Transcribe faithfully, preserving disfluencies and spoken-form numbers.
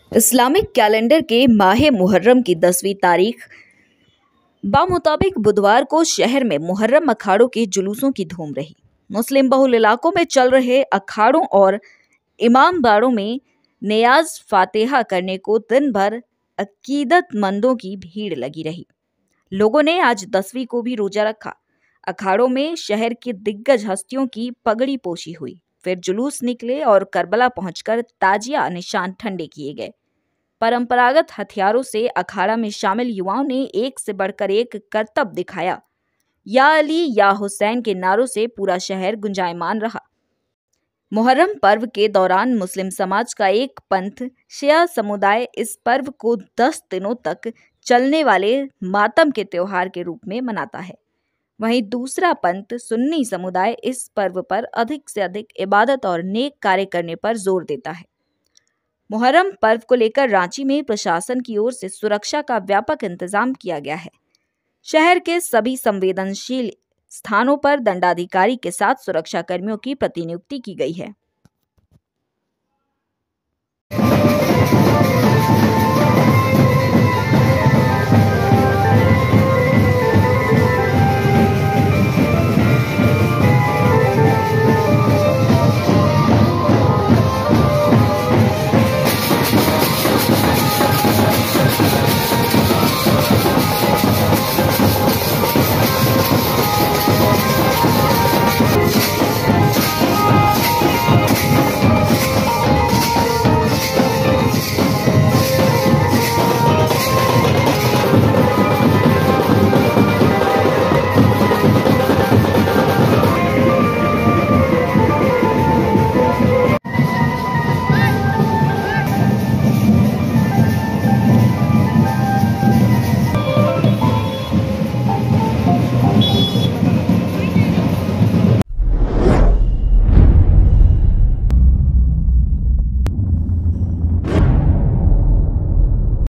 Islamic calendar के माह मुहर्रम की दसवीं तारीख बामुताबिक बुधवार को शहर में मुहर्रम अखाड़ों के जुलूसों की धूम रही। मुस्लिम बहुल इलाकों में चल रहे अखाड़ों और इमामबाड़ों में नियाज फातिहा करने को दिन भर अकीदतमंदों की भीड़ लगी रही। लोगों ने आज दसवीं को भी रोजा रखा। अखाड़ों में शहर की दिग्गज हस्तियों की पगड़ी पोशी हुई, फिर जुलूस निकले और करबला पहुंचकर ताजिया निशान ठंडे किए गए। परंपरागत हथियारों से अखाड़ा में शामिल युवाओं ने एक से बढ़कर एक करतब दिखाया। या अली या हुसैन के नारों से पूरा शहर गुंजायमान रहा। मुहर्रम पर्व के दौरान मुस्लिम समाज का एक पंथ शिया समुदाय इस पर्व को दस दिनों तक चलने वाले मातम के त्योहार के रूप में मनाता है। वहीं दूसरा पंथ सुन्नी समुदाय इस पर्व पर अधिक से अधिक इबादत और नेक कार्य करने पर जोर देता है। मुहर्रम पर्व को लेकर रांची में प्रशासन की ओर से सुरक्षा का व्यापक इंतजाम किया गया है। शहर के सभी संवेदनशील स्थानों पर दंडाधिकारी के साथ सुरक्षा कर्मियों की प्रतिनियुक्ति की गई है।